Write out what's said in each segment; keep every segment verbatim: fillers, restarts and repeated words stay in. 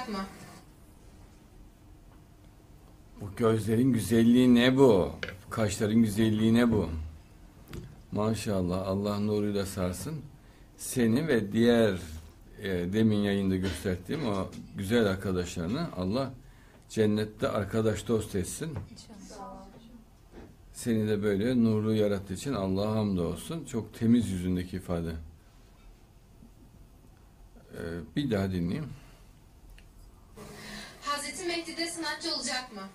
olacak mı? Bu gözlerin güzelliği ne bu? Kaşların güzelliği ne bu? Maşallah, Allah nuruyla sarsın. Seni ve diğer e, demin yayında gösterdiğim o güzel arkadaşlarını Allah cennette arkadaş dost etsin. Seni de böyle nurlu yarattığı için Allah'a hamdolsun. Çok temiz yüzündeki ifade. Ee, bir daha dinleyeyim. Hazreti Mehdi de sanatçı olacak mı?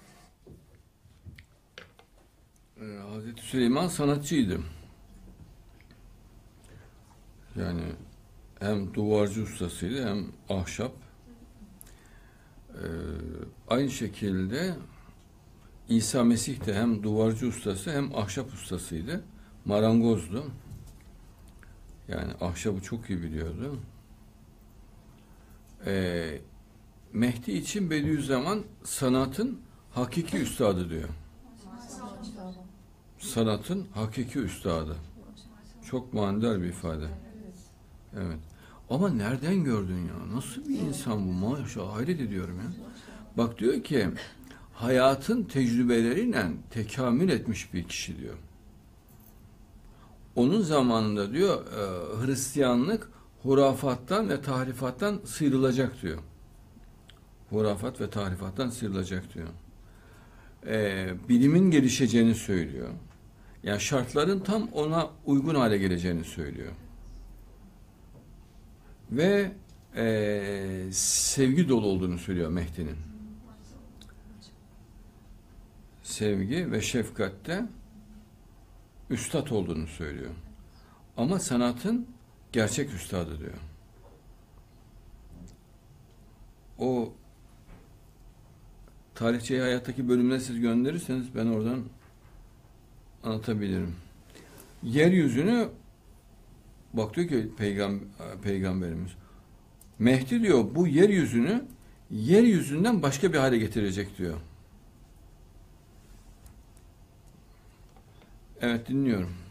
Ee, Hazreti Süleyman sanatçıydı. Yani hem duvarcı ustasıydı hem ahşap. Ee, aynı şekilde İsa Mesih de hem duvarcı ustası hem ahşap ustasıydı. Marangozdu. Yani ahşabı çok iyi biliyordu. Ee, Mehdi için Bediüzzaman sanatın hakiki üstadı diyor. Sanatın hakiki üstadı. Çok manidar bir ifade. Evet. Ama nereden gördün ya? Nasıl bir insan bu? Maşallah, hayret ediyorum ya. Bak diyor ki hayatın tecrübeleriyle tekamül etmiş bir kişi diyor. Onun zamanında diyor Hristiyanlık hurafattan ve tahrifattan sıyrılacak diyor. Hurafat ve tahrifattan sıyrılacak diyor. Ee, bilimin gelişeceğini söylüyor. Yani şartların tam ona uygun hale geleceğini söylüyor. Ve e, sevgi dolu olduğunu söylüyor Mehdi'nin. Sevgi ve şefkatte üstad olduğunu söylüyor. Ama sanatın gerçek üstadı diyor. O tarihçeyi hayattaki bölümüne siz gönderirseniz ben oradan anlatabilirim. Yeryüzünü bak diyor ki peygam, peygamberimiz Mehdi diyor bu yeryüzünü yeryüzünden başka bir hale getirecek diyor. Evet, dinliyorum.